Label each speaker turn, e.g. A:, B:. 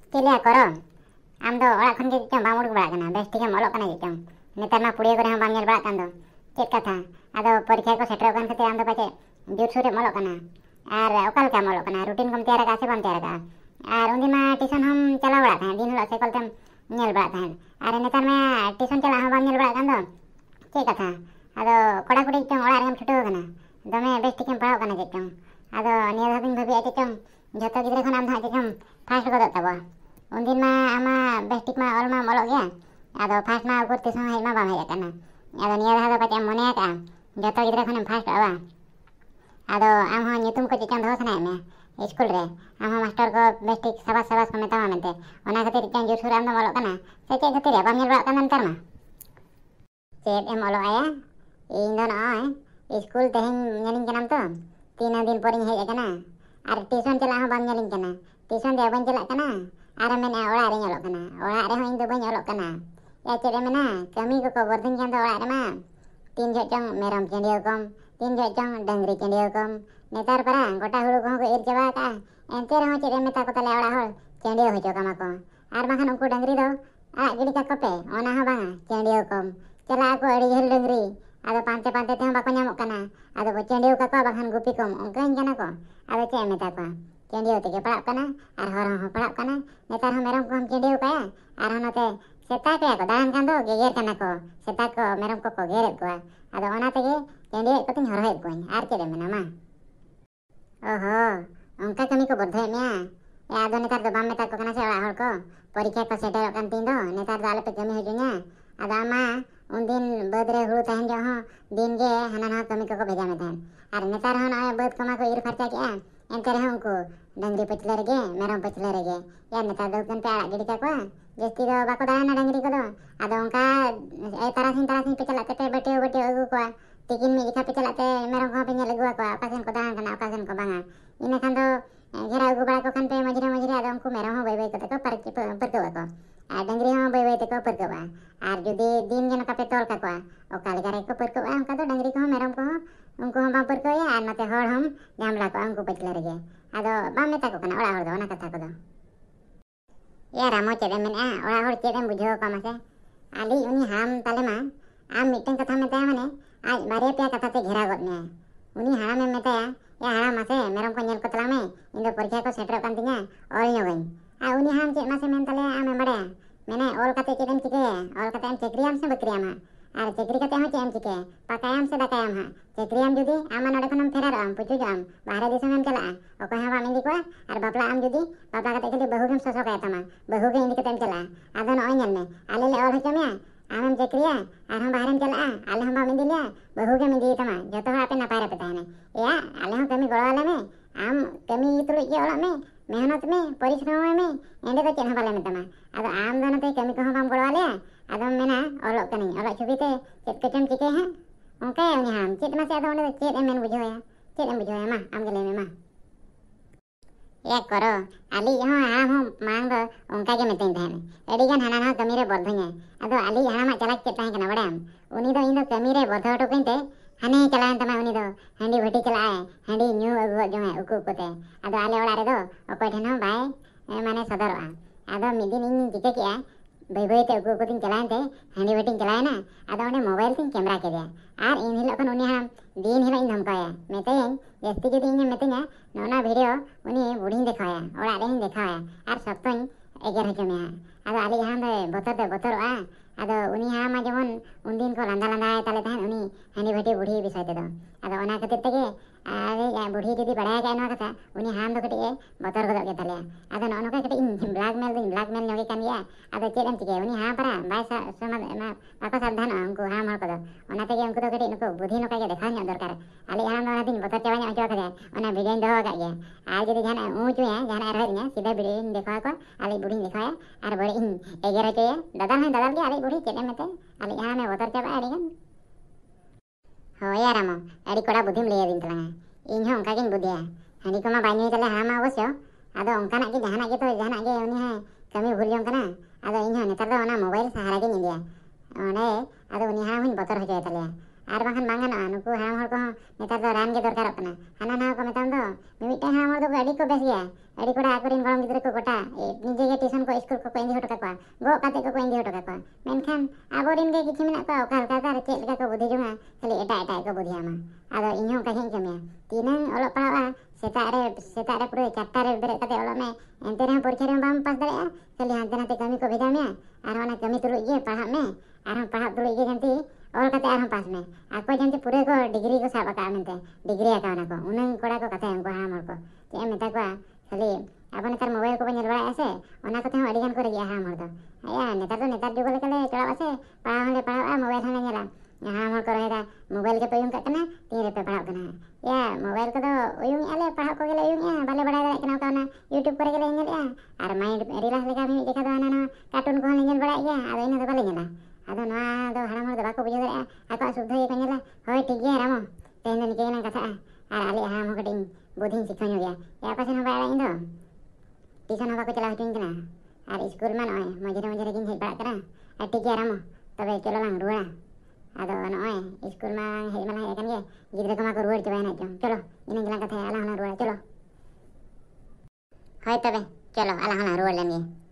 A: चले करो आम दो ओड़ा खन के चम बाम उड़क बड़ा कना बेस ठीक है मॉलोग कना चम नेतार मा पुड़िया करे बाम नेल बड़ा कान दो चेक कथा आदो परीक्षा को सेटर कान खते आम दो पाचे जोरसोरे मॉलोग कना और ओकल का मॉलोग कना रूटीन कम तैयार का से बम तैयार का और उन्दी मा ट्यूशन हम चला बड़ा था दिन हला से कल तम नेल बड़ा था और नेतार में ट्यूशन चला हम बाम नेल बड़ा कान दो चेक कथा आदो कोड़ा कुड़ी चम ओड़ा रेम छुटो कना दमे बेस ठीक है पढ़ाओ कना चम आदो निया धाबिन भाबी आचे चम जतो गिद्रे खन आम धा चम फास्ट गदो तबो उनदिन मा आमा बेस ठीक मा ऑल मा मॉलोग गया आदो फास्ट मा उकर तिसो हेज मा बाम हेज कना आदो निया धा दो पाचे मने का जतो गिद्रे खन फास्ट आवा आदो आम हो नितुम को चम दो सनाय में स्कूल रे आम हो मास्टर को बेस ठीक सबास सबास को मेतावा मेनते ओना खातिर चम जोर सुर आम दो मॉलोग कना से चे खातिर बाम नेल बड़ा कना नंतर मा चेत एम मॉलोग आया इन दो नय स्कूल तेहन नेलिन कनाम तो 3 दिन पर हेज कना और ट्यूशन चला हो बाम नेलिन कना ट्यूशन दे बन चला कना आर मेन ओड़ा रे ñolok कना ओड़ा रे हो इन दो बन ñolok कना या चेरे मेना कमी को वर्धन चंद ओड़ा रे मा 3 जो चंग मेरम चंडियो कम 3 जो चंग डंगरी चंडियो कम नेतार परा गोटा हुड़ू को एर चबा का एंते रे हो चेरे मेता को तले ओड़ा हो चंडियो हो चोका माको आर बाखान उनको डंगरी दो आ गिड़ी का कपे ओना हो बांगा चंडियो कम चला को अड़ी झेल डंगरी आदो पांते पांते ते बाको ñamok कना आदो को चंडियो का को बाखान गुपी कम ओंकाइन कना को आदो चे मेता को चंडियो ते पड़ाप कना और हर हो पड़ाप कना नेतार हो मेरम को हम चंडियो काया और होनते सेता के को दान कान दो गेर कना को सेता को मेरम को गेर को आदो ओना तेगे चंडियो को तिन हर हेद को आर चेरे मेना मा ओहो उनका कमी को बरधे में या आदो नेतार दो बाम मेता को कना से ओड़ा हर को परीक्षा को सेटर कान तीन दो नेतार दो आले पे कमी हजुnya आदो आमा उन दिन बद रे हुड़ू तहन जो हो दिन गे हना ना कमी को भेजा में तहन और नेतार हो ना बद कमा को इर खर्चा किया एंते रहे उनको डंगरी पचले रगे मेरम पचले रगे या नेतार दो कन पे आड़ा गिड़ी का को जस्ती दो बाको दाना डंगरी को दो आदो उनका ए तारासिन पे चलाते पे बटे अगु को तिकिन में इखा पे चलाते मेरम को पे नेल अगुआ को ओकासन को दान कना ओकासन को बांगा इने खान दो घेरा अगु बड़ा को खान पे मजरे आदो उनको मेरम हो बई को परको को आ डंगरी हो बई ते को परको और जुदी दिन जन का पे तोल का को ओका लेगा को परको उनका दो डंगरी को मेरम को उनको हम बापर को या नते हर हम जामला को उनको पचले रगे आदो बाम मेता को कना ओड़ा हर दो ना कथा को दो या रामो चेदे मेना ओड़ा हर चेदे बुझो का मासे आली उनी हम ताले मा आम मिटन कथा में ता माने आज बारे पे कथा ते घेरा गद में उनी हाड़ा में मेता या हाड़ा मासे मेरम को नेल को तला में इन दो परीक्षा को सेटर कान तिना और ñogin आ उनी हम चे मासे मेन तले आम बड़े मैंने ऑल कते चेदम चिके ऑल कते हम चक्रियाम से बकरियाम हा और चक्री कते हो चेम चिके पकायाम से दकायाम हा चक्रियाम जुदी आमा नडे खनम फेराराम पुचु जाम बाहरे दिसम हम चला ओको हवा मिंदी को और बापला आम जुदी बापला कते खाली बहु गेम ससो का तमा बहु के इंदी कते चला आदो न ओय में आले ले और हचमे आम चक्रिया और हम बाहरे चला आले हम मिंदी लिया बहु के मिंदी तमा जतो आपे नपाय रपे ताने या आले हम कमी गोड़वाले में आम कमी तुलु के ओला में मेहनत में परिश्रम में एंडे तो चेन बाले में तमा आदो आम दो नते कमी को हम गोड़वाले आदो मेना ओलो कनी ओलो छुबीते चेत कचम चिके है ओंका उनी हम चेत मासे आदो ओंडे चेत एमेन बुझोया चेत एम बुझोया मा आम गेले में मा या करो आली हो हम मांग दो ओंका के मेतेन तहन एडी गन हाना ना कमी रे बरधnya आदो आली हाना मा चला चेत ताहे कना बड़ाम उनी दो इन दो कमी रे बरधो तो कइते हाने चलान तमा उनी दो हांडी भटी चलाए हांडी न्यू अगु जोंगे उकु कोते आदो आले ओड़ा रे दो ओको ठेन हो बाय माने सदरवा आदो मिदिन इन चिके किया बई ते उकु कोतिन चलानते हांडी भटी चलायना आदो ओंडे मोबाइल तिन कैमरा के दिया और इन हिलो खन उनी हम दिन हिलो इन धमकाया मेतेन जस्ती जुदी इन मेतेना नोना वीडियो उनी बुढ़ी देखाया ओड़ा रे देखाया और सप्तन एगर हजमे आदो आली हम दे बतरवा आदो उनी हम जेमन उन दिन को लांदा ताले तहन उनी हांडी भटी बुढ़ी विषय ते दो आदो ओना खातिर तेगे आरे या बुढ़ी जुदी बड़ाया का नवा कथा उनी हम दो कटे बतर गदो के ताले आदो नोनो का कटे इन ब्लैकमेल नोगे कान या आदो चेदम चिके उनी हम परा बाय समाज मा बाको सावधान उनको हम हर को दो ओना तेगे उनको दो कटे नको बुद्धि नका के देखा न्या दरकार आले हम ओना दिन बतर चवा न्या का ओना वीडियो दो का गया आ जुदी जाना ऊंच या जाना रहnya सीधा वीडियो देखा को आले बुढ़ी दिखाया और बड़े इन एगर के दादा के आले बुढ़ी चेदम मेते आले हम बतर चवा आड़ी गन हो या रामो आड़ी कोड़ा बुद्धिम ले दिन तला इन हो उनका किन बुद्धिया हांडी को मा बाइने तले हम अवश्य आदो उनका ना के जहाना के तो जहाना के उनी है कमी भूल जों कना आदो इन हो नेतार दो ओना मोबाइल सहारा के निदिया ओने आदो उनी हम बतर हो जाय तले ᱟᱨ ᱵᱟᱝᱠᱷᱟᱱ ᱵᱟᱝ ᱜᱟᱱᱚᱜᱼᱟ ᱱᱩᱠᱩ ᱦᱟᱲᱟᱢ ᱦᱚᱲ ᱠᱚᱦᱚᱸ ᱱᱮᱛᱟᱨ ᱫᱚ ᱨᱟᱱ ᱜᱮ ᱫᱚᱨᱠᱟᱨᱚᱜ ᱠᱟᱱᱟ ᱦᱟᱱᱟ ᱱᱟᱣᱟ ᱠᱚ ᱢᱮᱛᱟᱢ ᱫᱚ ᱢᱤᱫᱴᱟᱝ ᱦᱟᱲᱟᱢ ᱦᱚᱲ ᱫᱚ ᱟᱹᱰᱤ ᱠᱚ ᱵᱮᱥ ᱜᱮᱭᱟ ᱟᱹᱰᱤ ᱠᱚᱲᱟ ᱟᱠᱚᱨᱮᱱ ᱜᱚᱲᱚᱢ ᱜᱤᱫᱽᱨᱟᱹ ᱠᱚ ᱜᱚᱴᱟ ᱱᱤᱡᱮ ᱜᱮ ᱴᱤᱭᱩᱥᱚᱱ ᱠᱚ ᱤᱥᱠᱩᱞ ᱠᱚᱠᱚ ᱤᱫᱤ ᱦᱚᱴᱚ ᱠᱟᱠᱚᱣᱟ ᱜᱚᱜ ᱠᱟᱛᱮ ᱠᱚ ᱤᱫᱤ ᱦᱚᱴᱚ ᱠᱟᱠᱚᱣᱟ ᱢᱮᱱᱠᱷᱟन ᱟᱵᱚᱨᱮᱱ ᱜᱮ ᱠᱤᱪᱷᱩ ᱢᱮᱱᱟᱜ ᱠᱚᱣᱟ ᱚᱠᱟ ᱞᱮᱠᱟ ᱟᱨ ᱪᱮᱫ ᱞᱮᱠᱟ ᱠᱚ ᱵᱩᱫᱷᱤ ᱡᱚᱝᱟ ᱠᱷᱟᱹᱞᱤ ᱮᱴᱟᱜ ᱠᱚ ᱵᱩᱫᱷᱤᱭᱟᱢᱟ ᱟᱫᱚ ᱤᱧᱦᱚᱸ ᱚᱱᱠᱟ ᱜᱤᱧ ᱠᱟᱹᱢᱤᱭᱟ ᱛᱤᱱᱟᱹᱜ ᱚᱞᱚᱜ ᱯᱟᱲᱦᱟᱜᱼᱟ ᱥᱮᱛᱟᱜ ᱨᱮ ᱯᱩᱨᱟᱹ 4टा ᱨᱮ ᱵᱮᱨᱮᱫ ᱠᱟᱛᱮ ᱚᱞᱚᱜ ᱢᱮ ᱮᱱᱛᱮ ᱨᱮᱦᱚᱸ ᱯᱚᱨᱤᱠᱷᱟ ᱨᱮ ᱵᱟᱢ ᱯᱟᱥ ᱫᱟᱲᱮᱭᱟᱜᱼᱟ ᱠᱷᱟᱹᱞᱤ ᱦᱟᱱᱛᱮ ᱱᱟᱛᱮ ᱠᱟᱹᱢᱤ ᱠᱚ ᱵᱷᱮᱡᱟ ᱢᱮᱭᱟ ᱟᱨᱦᱚᱸ ᱚᱱᱟ ᱠᱟᱹᱢᱤ ᱛᱩᱞᱩᱡ ᱜᱮ ᱯᱟᱲᱦᱟᱜ ᱢᱮ ᱟᱨᱦᱚᱸ ᱯᱟᱲᱦᱟᱜ ᱛᱩᱞᱩᱡ ᱜᱮ ᱡᱟᱱᱛᱤ ᱚᱞ ᱠᱟᱛᱮ ᱟᱨᱦᱚᱸ ᱯᱟᱥ ᱢᱮ ᱟᱠᱚ ᱡᱟᱱᱛᱤ ᱯᱩᱨᱟᱹ ᱠᱚ ᱰᱤᱜᱽᱨᱤ ᱠᱚ ᱥᱟᱵ ᱟᱠᱟᱜᱼᱟ ᱢᱮᱱᱛᱮ ᱰᱤᱜᱽᱨᱤ ᱟᱠᱟᱣᱱᱟ ᱠᱚ ᱩᱱᱟᱹᱜ ᱠᱚᱲᱟ ᱠᱚ ᱠᱟᱛᱷᱟᱭᱟ ᱩᱱᱠᱩ ᱦᱟᱲᱟᱢ ᱦᱚᱲ ᱠᱚ ᱪᱮᱫ ᱮᱢ ᱢᱮᱛᱟ ᱠᱚᱣᱟ ᱠᱷᱟᱹᱞᱤ ᱟᱵᱚ ᱱᱮᱛᱟᱨ ᱢᱳᱵᱟᱭᱤᱞ ᱠᱚᱵᱚ ᱧᱮᱞ ᱵᱟᱲᱟᱭᱮᱫᱼᱟ ᱥᱮ ᱚᱱᱟ ᱠᱚᱛᱮ ᱦᱚᱸ ᱟᱹᱰᱤ ᱜᱟᱱ ᱠᱚ ᱨᱮᱸᱜᱮᱡᱼᱟ ᱦᱟᱲᱟᱢ ᱦᱚᱲ ᱫᱚ ᱱᱮᱛᱟᱨ ᱫᱚ ᱱᱮᱛᱟᱨ ᱡᱩᱜᱽ ᱞᱮᱠᱟᱞᱮ ᱪᱟᱞᱟᱜᱼᱟ ᱥᱮ ᱯᱟᱲᱦᱟᱣ ᱦᱚᱸᱞᱮ ᱯᱟᱲᱦᱟᱜᱼᱟ ᱢᱳᱵᱟᱭᱤᱞ ᱦᱚᱸᱞᱮ ᱧᱮᱞᱟ ᱦᱟᱲᱟᱢ ᱦᱚᱲ ᱠᱚ ᱨᱚᱦᱮᱫᱟ ᱢᱳᱵᱟᱭᱤल ᱜᱮᱯᱮ ᱩᱭᱩᱝ ᱠᱟᱜ ᱠᱟᱱᱟ ᱛᱤᱱ ᱨᱮᱯᱮ ᱯᱟᱲᱦᱟᱜ ᱠᱟᱱᱟ ᱢᱳᱵᱟᱭᱤल ᱠᱚᱫᱚ ᱩᱭᱩᱝᱮᱜᱼᱟ ᱞᱮ ᱯᱟᱲᱦᱟᱜ ᱠᱚᱜᱮᱞᱮ ᱩᱭᱩᱝᱮᱜᱼᱟ ᱵᱟᱞᱮ ᱵᱟᱲᱟᱭ ᱫᱟᱲᱮᱭᱟᱜ ᱠᱟᱱᱟ ᱚᱱᱟ ᱤᱭᱩᱴᱩᱵᱽ ᱠᱚᱨᱮ ᱜᱮᱞᱮ ᱧᱮᱞᱮᱜᱼᱟ ᱟᱨ ᱢᱟᱭᱤᱱᱰ ᱨᱤᱞᱟᱠᱥ ᱞᱮᱠᱟ ᱢᱤᱫ ᱡᱚᱠᱷᱟ ᱫᱚ ᱦᱟᱱᱟ ᱱᱟᱣᱟ ᱠᱟᱨᱴᱩᱱ ᱠᱚᱦᱚᱸ ᱞᱮ ᱧᱮᱞ ᱵᱟᱲᱟᱭᱮᱫ ᱜᱮᱭᱟ ᱟᱫᱚ ᱤᱱᱟᱹ ᱫᱚ ᱵᱟᱞᱮ ᱧᱮᱞᱟ ᱟᱫᱚ ᱱᱚᱣᱟ ᱫᱚ ᱦᱟᱲᱟᱢ ᱦᱚᱲ ᱫᱚ ᱵᱟᱠᱚ ᱵᱩᱡᱷᱟᱹᱣ ᱫᱟᱲᱮᱭᱟᱜᱼᱟ ᱟᱠᱚᱣᱟᱜ ᱥᱩᱫᱽᱫᱷᱟᱹ ᱜᱮᱠᱚ ᱧᱮᱞᱟ ᱦᱳᱭ ᱴᱷᱤᱠ ᱜᱮᱭᱟ ᱨᱟᱢᱚ ᱛᱮᱦᱮᱧ ᱫᱚ ᱱᱤᱝᱠᱟᱹ ᱜᱮᱞᱟᱝ ᱠᱟᱛᱷᱟᱜᱼᱟ ᱟᱨ ᱟᱞᱮᱭᱟᱜ ᱦᱟᱲᱟᱢ ᱦᱚᱸ ᱠᱟᱹᱴᱤᱡ ᱵᱩᱫᱽᱫᱷᱤᱧ ᱥᱤᱠᱷᱟᱹᱣ ᱧᱚᱜ ᱜᱮᱭᱟ ᱚᱠᱟ ᱥᱮᱱ ᱦᱚᱸ ᱵᱟᱭ ᱟᱲᱟᱜ ᱤᱧ ᱫᱚ ᱴᱤᱭᱩᱥᱚᱱ ᱦᱚᱸ ᱵᱟᱠᱚ ᱪᱟᱞᱟᱣ ᱦᱚᱪᱚᱧ ᱠᱟᱱᱟ ᱟᱨ ᱤᱥᱠᱩᱞ ᱢᱟ ᱱᱚᱜᱼᱚᱭ ᱢᱟঝে ᱜᱤᱧ ᱦᱮᱡ ᱵᱟᱲᱟᱜ ᱠᱟᱱᱟ ᱟᱨ ᱴᱷᱤᱠ ᱜᱮᱭᱟ ᱨᱟᱢᱚ ᱛᱚᱵᱮ ᱪᱚᱞᱚ ᱞᱟᱝ ᱨᱩᱣᱟᱹᱲᱟ ᱟᱫᱚ ᱱᱚᱜᱼᱚᱭ ᱤᱥᱠᱩᱞ ᱢᱟ ᱦᱮᱡ ᱢᱟᱞᱟᱝ ᱦᱮᱡ ᱟᱠᱟᱱ ᱜᱮ ᱜᱤᱫᱽᱨᱟᱹ ᱠᱚᱢᱟ ᱠᱚ ᱨᱩᱣᱟᱹᱲ ᱪᱟᱵᱟᱭᱮᱱᱟ ᱪᱚᱝ ᱪᱚᱞᱚ ᱤᱱᱟᱹ ᱜᱮᱞᱟᱝ ᱠᱟᱛᱷᱟᱭᱟ ᱟᱞᱟᱝ ᱦᱚᱸᱞᱟᱝ ᱨᱩᱣᱟᱹᱲᱟ ᱪᱚᱞᱚ ᱦᱳᱭ ᱛᱚᱵᱮ ᱪᱚᱞᱚ ᱟᱞᱟᱝ ᱦᱚᱸᱞᱟᱝ ᱨᱩᱣᱟᱹᱲ ᱞᱮᱱ ᱜᱮ